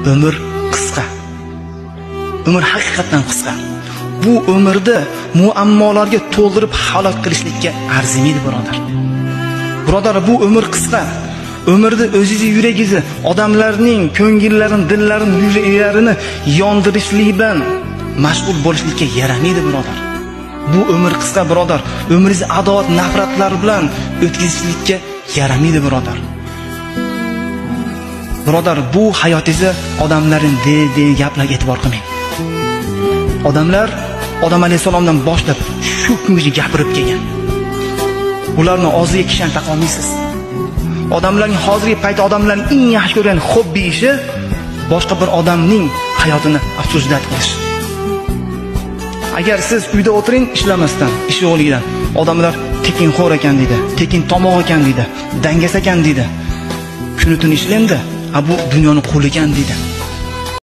Umr qisqa. Umr haqiqatan qisqa. Bu umrda muammolarga to'ldirib halok qilishlikka arzimaydi, birodar. Birodar, bu umr qisqa. Umrda o'zingizni yuragingizni, odamlarning ko'ngillarini, dillarini, yuraklarini yondirishlik bilan mashg'ul bo'lishlikka yaramaydi, birodar. Bu umr qisqa, birodar. Umringizni adovat, nafratlar bilan o'tkazishlikka yaramaydi, birodar. Birodar, bu hayotingizni odamlarning degan gaplarga e'tibor qilmang. Odamlar Odam alayhisalomdan boshlab shu kungacha gapirib kelgan. Ularni og'ziga kishan taqa olmaysiz. Odamlarning hozirgi paytda odamlarning eng yaxshi ko'rgan hobbi ishi boshqa bir odamning hayotini afsuslat qilish. Agar siz uyda o'tiring ishlamasdan, ish yo'qligidan, odamlar tekinxo'r ekan deydi, tekin tomoq ekan deydi, dangas ekan deydi. Kuni tun ishlaydi, bu dunyoning quli ekan deydi.